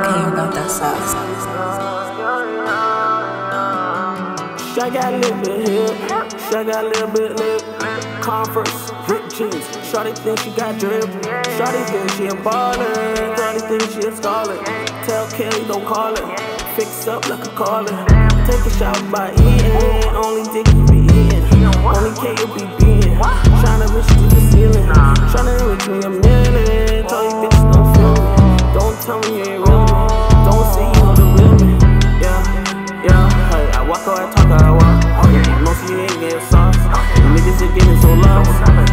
care about that sauce. Shawty got a little bit hip, Shawty got a little bit lip. Converse, drip jeans, Shawty think she got drip. Shawty think she a baller, Shawty think she a scholar. Tell Kelly don't call her, fix up like a caller. Take a shot by eating, only dick you be eating, only K you be beating. Tryna reach to the ceiling, tryna reach me a million. Tell you bitches don't feel me, don't tell me you ain't real me. Don't see you know the real me. Hey, I walk or I talk or I walk. Most of you ain't getting sauce. You niggas are getting so lost.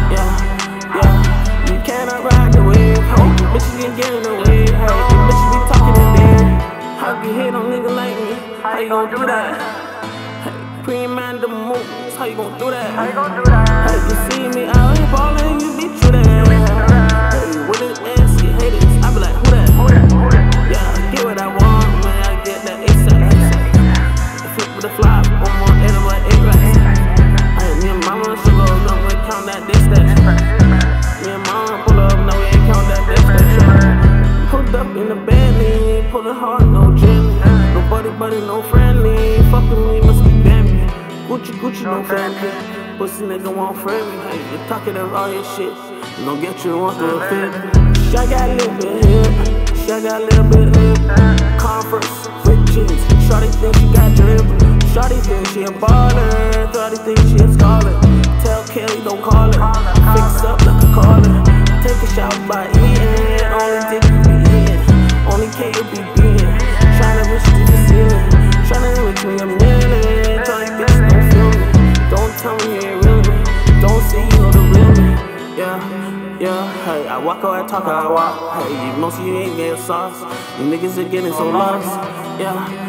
You cannot ride the wave. Hey, you bitches can get in the way. Hey, you bitches be talking in there. How you hate on nigga like me? How you gon' do that? Hey, pre-man the moves. How you gon' do that? Hey, you see me out here ballin', you be true that. Hey, with it ass, you haters. I be like, who that? Yeah, get what I want, man. I get that ASAP. Flip with the fly, one more head of my 8 racks. Hey, me and mama should go, no, we count that distance. Me and mama pull up, no, we ain't count that distance. Pulled up in the Bentley, pullin' hard, no jelly. Nobody, buddy, no friendly. Fuck with me, must be Bambi. Gucci, Gucci, no family. Pussy nigga won't friend me. Hey, you talking of all your shit, you gon' get you on through a fit. Shawty got a little bit hip, Shawty got a little bit lip. Converse, with jeans, Shawty think she got drip. Shawty think she a baller, Shawty think she a scholar. Tell Kelly don't call her, fix up like a caller. Take a shot by eating, only dick you be eating, only K you be beating. Tryna reach to the ceiling, tryna reach me a million. Tell you bitches don't feel me, don't tell me you ain't real me. Don't see you know the real me. Hey, I walk or I talk or I walk. Hey, most of you ain't getting sauce. You niggas are getting so lost.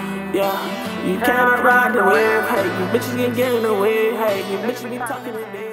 You cannot ride the wave. Hey, you bitches can get in the way. Hey, you bitches be talking in there.